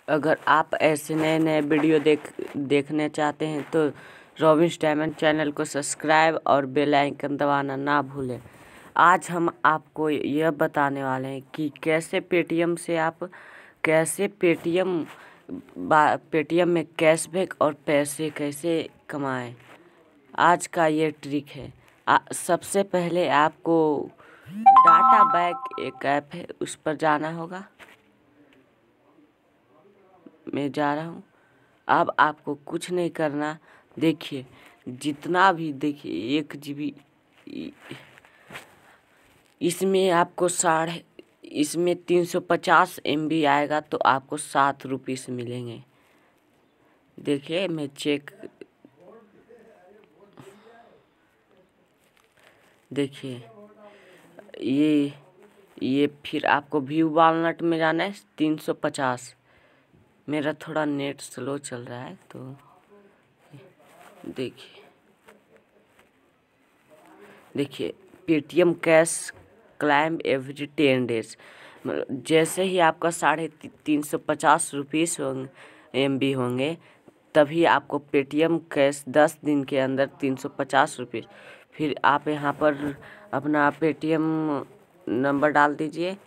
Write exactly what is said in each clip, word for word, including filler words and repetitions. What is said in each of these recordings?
अगर आप ऐसे नए नए वीडियो देख देखने चाहते हैं तो रॉबिन्स डायमंड चैनल को सब्सक्राइब और बेल आइकन दबाना ना भूलें। आज हम आपको यह बताने वाले हैं कि कैसे पेटीएम से आप कैसे पेटीएम पेटीएम में कैशबैक और पैसे कैसे कमाएं। आज का ये ट्रिक है। आ, सबसे पहले आपको डाटा बैक एक ऐप है, उस पर जाना होगा। मैं जा रहा हूँ। अब आपको कुछ नहीं करना। देखिए जितना भी देखिए एक जीबी इसमें आपको साढ़े इसमें तीन सौ पचास एम बी आएगा तो आपको सात रुपीस मिलेंगे। देखिए मैं चेक देखिए ये ये फिर आपको व्यू वॉलनट में जाना है। तीन सौ पचास मेरा थोड़ा नेट स्लो चल रहा है तो देखिए देखिए Paytm cash claim every ten days. मतलब जैसे ही आपका साढ़े तीन सौ पचास रुपीस होंगे एम बी होंगे तभी आपको पेटीएम कैश दस दिन के अंदर तीन सौ पचास रुपीस। फिर आप यहाँ पर अपना पेटीएम नंबर डाल दीजिए।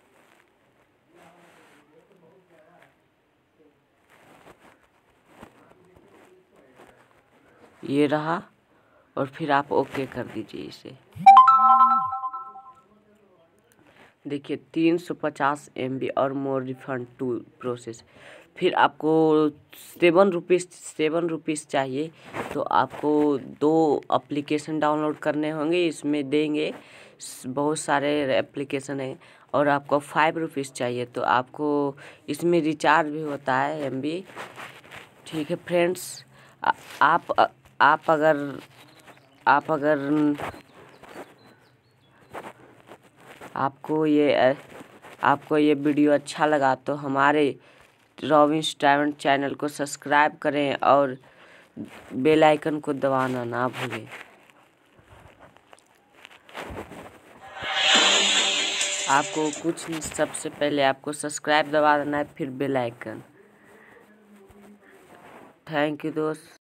ये रहा और फिर आप ओके कर दीजिए इसे। देखिए तीन सौ पचास एम बी और मोर रिफंड टू प्रोसेस। फिर आपको सेवन रुपीज़ सेवन रुपीज़ चाहिए तो आपको दो एप्लीकेशन डाउनलोड करने होंगे। इसमें देंगे बहुत सारे एप्लीकेशन हैं। और आपको फाइव रुपीज़ चाहिए तो आपको इसमें रिचार्ज भी होता है एम बी। ठीक है फ्रेंड्स, आप आप अगर आप अगर आपको ये आपको ये वीडियो अच्छा लगा तो हमारे रॉबिन्स डायमंड चैनल को सब्सक्राइब करें और बेल आइकन को दबाना ना भूलें। आपको कुछ नहीं, सबसे पहले आपको सब्सक्राइब दबा देना है, फिर बेल आइकन। थैंक यू दोस्त।